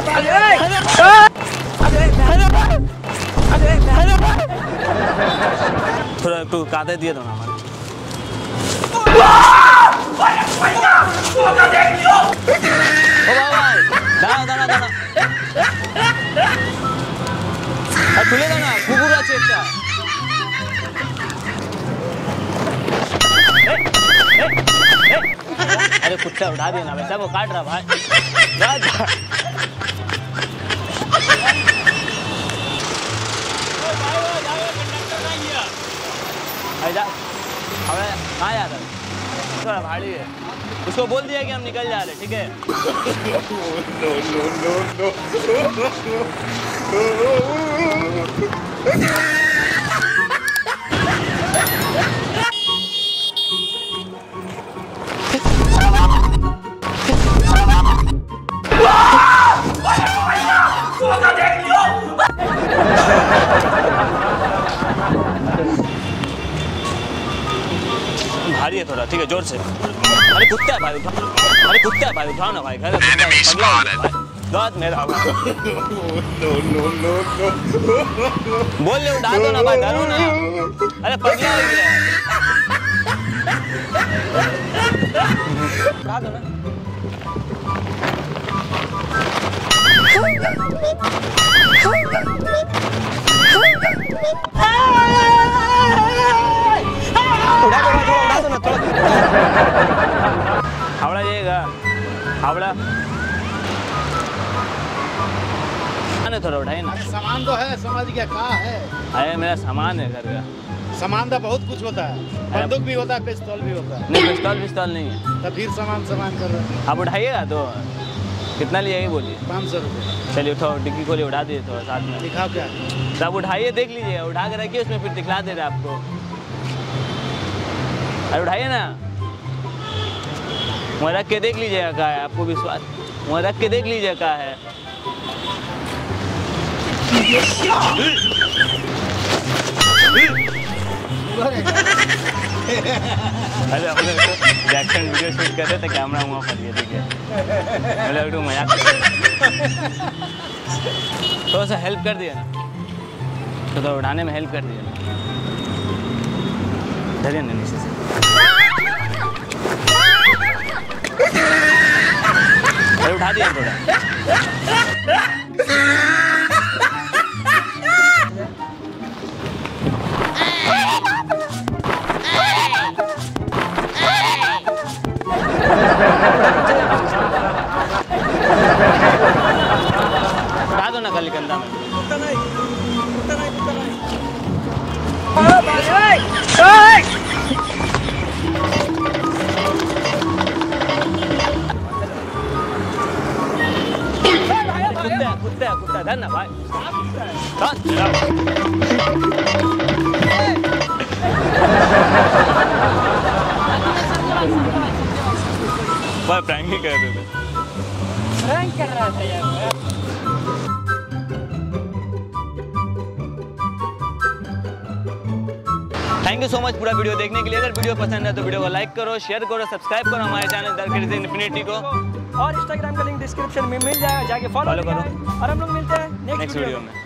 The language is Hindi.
थोड़ा तू काटे दिए तो ना खुले ना कुकुर আছে একটা अरे कुत्ता उठा दिया ना वैसा वो काट रहा भाई जा हमें कहाँ जा रहा है थोड़ा भाड़ी है उसको बोल दिया कि हम निकल जा रहे ठीक है भारी है थोड़ा ठीक है जोर से अरे कुत्ता है भाई उठाओ ना भाई घर दांत मेरा बोल ले उठा दो ना भाई डरो ना अरे पगला हो गया उठा दो ना हावड़ा जाएगा हावड़ा थोड़ा उठाए ना सामान तो है समझ गया कहाँ है अरे मेरा सामान है घर का सामान तो बहुत कुछ होता है बंदूक भी होता है पिस्तौल भी होता है नहीं पिस्तौल नहीं है तब फिर सामान कर रहे हैं आप उठाइएगा तो कितना लिया बोलिए 500 रुपये चलिए उठाओ डिक्की खोलिए उठा दिए थोड़ा साथ में दिखाओ क्या आप उठाइए देख लीजिएगा उठा के रखिए उसमें फिर दिखला दे रहे आपको अरे उठाइए ना वहाँ रख के देख लीजिएगा क्या है आपको विश्वास वहाँ रख के देख लीजिएगा क्या है अरे अपने जैक्सन वीडियो शूट कर रहे थे कैमरा वहाँ पर ये ठीक है मतलब एक मजाक थोड़ा सा हेल्प कर दिया ना तो उठाने में हेल्प कर दिया धरिए ना नीचे से अरे उठा दिया थोड़ा उठा दो ना गली कंधा में कुत्ता धर ना भाई प्रैंक ही कर रहे थे प्रैंक कर रहा था यार थैंक यू सो मच पूरा वीडियो देखने के लिए अगर वीडियो पसंद है तो वीडियो को लाइक करो शेयर करो सब्सक्राइब करो हमारे चैनल द क्रेजी इन्फिनिटी को और इंस्टाग्राम का लिंक डिस्क्रिप्शन में मिल जाएगा जाके फॉलो करो और हम लोग मिलते हैं नेक्स्ट वीडियो में।